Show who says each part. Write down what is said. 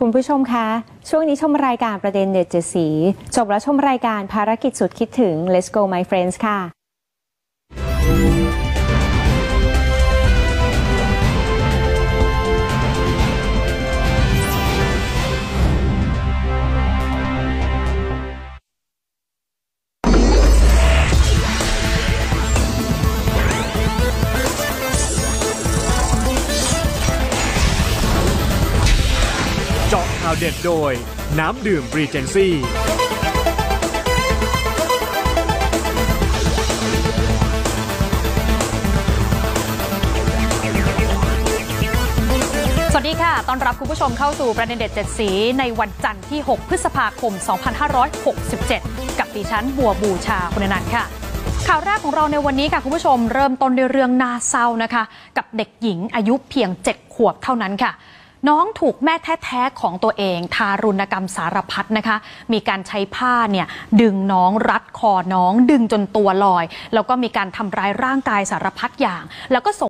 Speaker 1: คุณผู้ชมคะช่วงนี้ชมรายการประเด็นเด็ดเจ็ดสีจบแล้วชมรายการภารกิจสุดคิดถึง Let's go my friends ค่ะ
Speaker 2: เจาะข่าวเด็ดโดยน้ำดื่มรีเจนซี่
Speaker 3: สวัสดีค่ะต้อนรับคุณผู้ชมเข้าสู่ประเด็นเด็ด7สีในวันจันทร์ที่ 6 พฤษภาคม 2567 กับดิฉันบัวบูชาคุณนันท์ค่ะข่าวแรกของเราในวันนี้ค่ะคุณผู้ชมเริ่มต้นด้วยเรื่องน่าเศร้านะคะกับเด็กหญิงอายุเพียง7 ขวบเท่านั้นค่ะน้องถูกแม่แท้ๆของตัวเองทารุณกรรมสารพัดนะคะมีการใช้ผ้าเนี่ยดึงน้องรัดคอน้องดึงจนตัวลอยแล้วก็มีการทำร้ายร่างกายสารพัดอย่างแล้วก็ส่ง